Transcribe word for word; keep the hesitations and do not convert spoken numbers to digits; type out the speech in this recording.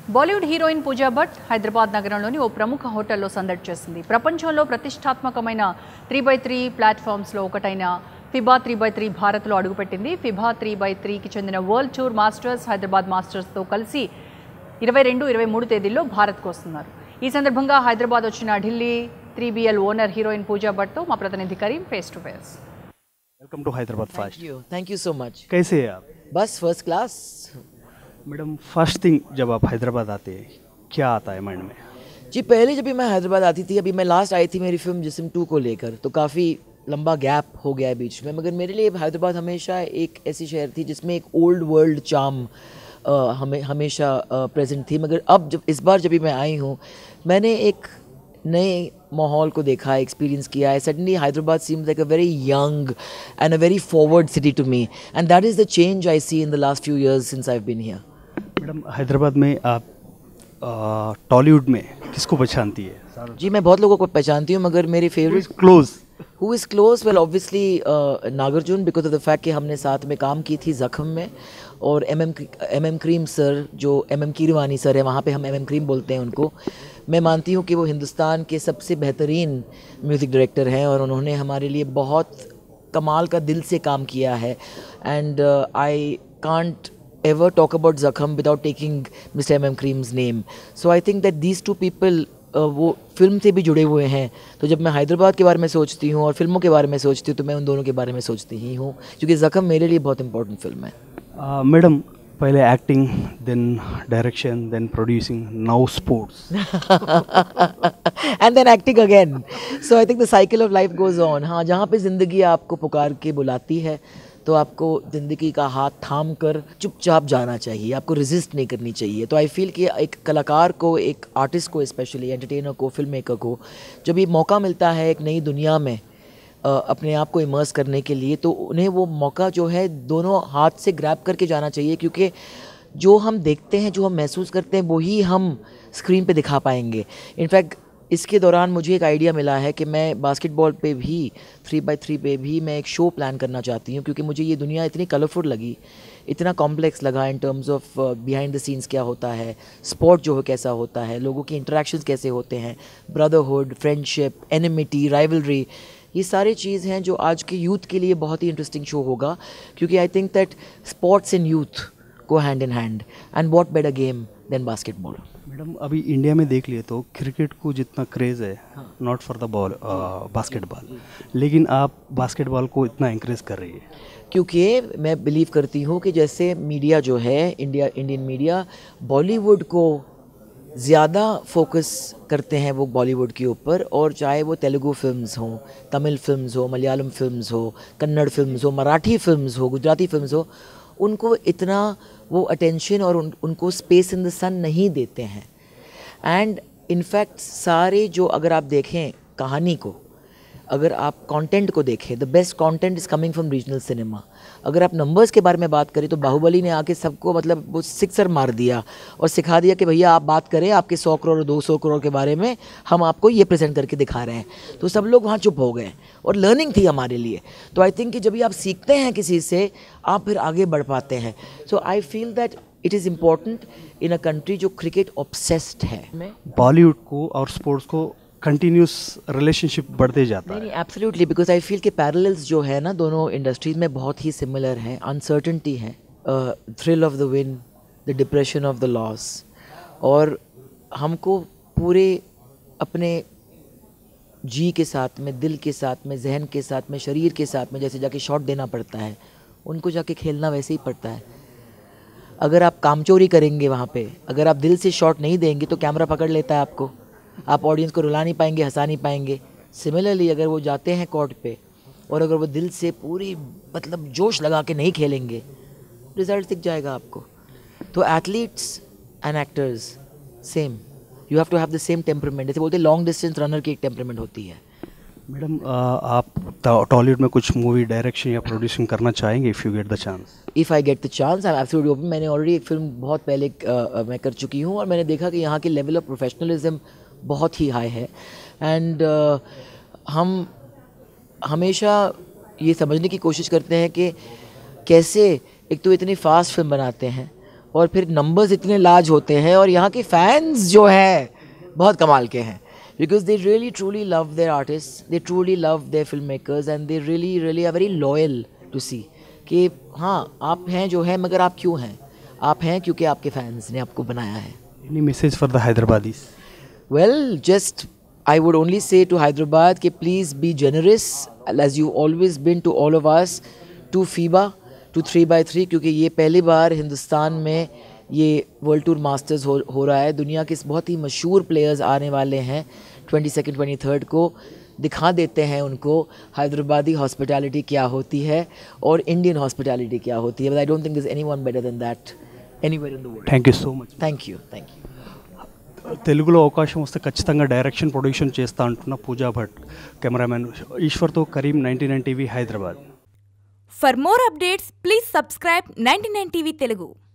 Bollywood heroine Pooja Bhatt Hyderabad నగరంలోని ఓ ప్రముఖ హోటల్లో సందడి చేసింది. ప్రపంచంలో ప్రతిష్టాత్మకమైన త్రీ బై త్రీ ప్లాట్ఫామ్స్లో ఒకటైన ఫిబా త్రీ బై త్రీ భారత్లో అడుగుపెట్టింది. ఫిబా త్రీ బై త్రీకి చెందిన వరల్డ్ టూర్ మాస్టర్స్ హైదరాబాద్ మాస్టర్స్తో కలిసి ఇరవై రెండు ఇరవై మూడు తేదీల్లో భారత్కు వస్తున్నారు. ఈ సందర్భంగా హైదరాబాద్ వచ్చిన Delhi three BL owner heroine Pooja భట్తో మా ప్రతినిధి Karim face to face. Welcome to Hyderabad fast. Thank you thank you so much. कैसे हैं आप? बस first class. Madam first thing जब आप हैदराबाद आते हैं क्या आता है माइंड में? जी पहले जब भी मैं हैदराबाद आती थी, अभी मैं लास्ट आई थी मेरी फिल्म जिस्म टू को लेकर, तो काफ़ी लंबा गैप हो गया है बीच में, मगर मेरे लिए हैदराबाद हमेशा एक ऐसी शहर थी जिसमें एक ओल्ड वर्ल्ड चार्म हमें हमेशा प्रेजेंट थी. मगर अब जब इस बार जब भी मैं आई हूँ, मैंने एक नए माहौल को देखा, एक्सपीरियंस किया है. Suddenly Hyderabad seems like a very young and a very forward city to me, and that is the change I see in the last few years since I have been here. Madam Hyderabad में आप टॉलीवुड में किसको पहचानती है? जी मैं बहुत लोगों को पहचानती हूँ, मगर मेरी favourite close who is close well obviously Nagarjuna, because of the fact कि हमने साथ में काम की थी जख्म में, और M M M M Kreem sir जो एम एम कीरवानी सर है, वहाँ पे हम एम एम क्रीम बोलते हैं उनको. मैं मानती हूँ कि वो हिंदुस्तान के सबसे बेहतरीन म्यूज़िक डायरेक्टर हैं, और उन्होंने हमारे लिए बहुत कमाल का दिल से काम किया है. And I can't ever talk about Zakhm without taking mister M M Kreem's name. So I think that these two people वो फिल्म से भी जुड़े हुए हैं. तो जब मैं हैदराबाद के बारे में सोचती हूँ और फिल्मों के बारे में सोचती हूँ, तो मैं उन दोनों के बारे में सोचती ही हूँ, क्योंकि जख्म मेरे लिए बहुत इंपॉर्टेंट फिल्म है. मैडम uh, पहले acting, then direction, then producing, now sports, and then acting again. So I think the cycle of life goes on. हाँ, जहाँ पे ज़िंदगी आपको पुकार के बुलाती है, तो आपको ज़िंदगी का हाथ थाम कर चुपचाप जाना चाहिए, आपको रेजिस्ट नहीं करनी चाहिए. तो आई फील कि एक कलाकार को, एक आर्टिस्ट को, स्पेशली एंटरटेनर को, फिल्म मेकर को जब ये मौका मिलता है एक नई दुनिया में अपने आप को इमर्स करने के लिए, तो उन्हें वो मौका जो है दोनों हाथ से ग्रैब करके जाना चाहिए, क्योंकि जो हम देखते हैं, जो हम महसूस करते हैं, वही हम स्क्रीन पे दिखा पाएंगे. इनफैक्ट इसके दौरान मुझे एक आइडिया मिला है कि मैं बास्केटबॉल पे भी, थ्री बाई थ्री पे भी मैं एक शो प्लान करना चाहती हूँ, क्योंकि मुझे ये दुनिया इतनी कलरफुल लगी, इतना कॉम्प्लेक्स लगा in terms of behind the scenes क्या होता है, स्पोर्ट जो है कैसा होता है, लोगों के इंटरेक्शंस कैसे होते हैं, ब्रदरहुड, फ्रेंडशिप, एनिमिटी, राइवलरी, ये सारी चीज़ हैं जो आज के यूथ के लिए बहुत ही इंटरेस्टिंग शो होगा. क्योंकि I think that sports and youth go hand in hand, and what better game than basketball. Madam अभी इंडिया में देख लिए तो क्रिकेट को जितना क्रेज़ है, not for the ball basketball, लेकिन आप बास्केटबॉल को इतना इंक्रेज कर रही है. क्योंकि मैं बिलीव करती हूँ कि जैसे मीडिया जो है, इंडिया इंडियन मीडिया बॉलीवुड को ज़्यादा फोकस करते हैं वो बॉलीवुड के ऊपर, और चाहे वो तेलुगु फिल्म्स हों, तमिल फिल्म्स हो, मलयालम फिल्म्स हो, कन्नड़ फिल्म्स हो, मराठी फिल्म्स हो, गुजराती फिल्म्स हो, उनको इतना वो अटेंशन और उन, उनको स्पेस इन द सन नहीं देते हैं. एंड इनफैक्ट सारे जो, अगर आप देखें कहानी को, अगर आप कंटेंट को देखें, the best content is coming from regional cinema. अगर आप नंबर्स के बारे में बात करें, तो बाहुबली ने आके सबको मतलब वो सिक्सर मार दिया और सिखा दिया कि भैया आप बात करें आपके सौ करोड़ और दो सौ करोड़ के बारे में, हम आपको ये प्रेजेंट करके दिखा रहे हैं. तो सब लोग वहाँ चुप हो गए, और लर्निंग थी हमारे लिए. तो आई थिंक कि जब भी आप सीखते हैं किसी से, आप फिर आगे बढ़ पाते हैं. So I feel that it is important in a country जो क्रिकेट ऑब्सेस्ड है. बॉलीवुड को और स्पोर्ट्स को कंटिन्यूस रिलेशनशिप बढ़ते जाता है. नहीं, एब्सोल्युटली, बिकॉज आई फील कि पैरेलल्स जो है ना दोनों इंडस्ट्रीज में बहुत ही सिमिलर हैं. अनसर्टनिटी है, thrill of the win, the depression of the loss, और हमको पूरे अपने जी के साथ में, दिल के साथ में, जहन के साथ में, शरीर के साथ में जैसे जाके शॉट देना पड़ता है, उनको जाके खेलना वैसे ही पड़ता है. अगर आप कामचोरी करेंगे वहाँ पे, अगर आप दिल से शॉट नहीं देंगे, तो कैमरा पकड़ लेता है आपको, आप ऑडियंस को रुला नहीं पाएंगे, हंसा नहीं पाएंगे. सिमिलरली अगर वो जाते हैं कोर्ट पे, और अगर वो दिल से पूरी मतलब जोश लगा के नहीं खेलेंगे, रिजल्ट दिख जाएगा आपको. तो athletes and actors same, you have to have the same temperament. जैसे बोलते हैं लॉन्ग डिस्टेंस रनर की एक टेम्परामेंट होती है. मैडम आप टॉलीवुड में कुछ मूवी डायरेक्शन या प्रोड्यूसिंग करना चाहेंगे if you get the chance? If I get the chance I am absolutely open. मैंने ऑलरेडी एक फिल्म बहुत पहले uh, मैं कर चुकी हूँ, और मैंने देखा कि यहाँ के लेवल ऑफ प्रोफेशनलिज्म बहुत ही हाई है. एंड uh, हम हमेशा ये समझने की कोशिश करते हैं कि कैसे, एक तो इतनी फास्ट फिल्म बनाते हैं, और फिर नंबर्स इतने लार्ज होते हैं, और यहाँ के फैंस जो हैं बहुत कमाल के हैं, because they really truly love their artist, they truly love their film makers, and they really really are very loyal to see कि हाँ आप हैं जो है, मगर आप क्यों हैं? आप हैं क्योंकि आपके फैंस ने आपको बनाया है. Any message for the Hyderabadis? Well, just I would only say to Hyderabad कि please be generous as you always been to all of us, to FIBA, to three by three, क्योंकि ये पहली बार हिंदुस्तान में ये वर्ल्ड टूर मास्टर्स हो हो रहा है. दुनिया के बहुत ही मशहूर प्लेयर्स आने वाले हैं ट्वेंटी सेकेंड ट्वेंटी थर्ड को. दिखा देते हैं उनको हैदराबादी हॉस्पिटैलिटी क्या होती है और इंडियन हॉस्पिटैलिटी क्या होती है. But I don't think there is anyone better than that anywhere in the world. Thank you so much. Thank you thank you. తెలుగులో అవకాశం వస్తే ఖచ్చితంగా డైరెక్షన్ ప్రొడ్యూషన్ చేస్తా అంటున్న పూజా భట్, కెమెరామెన్ ఈశ్వర్తో Karim, ninety nine TV Hyderabad. For more updates, please subscribe ninety-nine T V Telugu.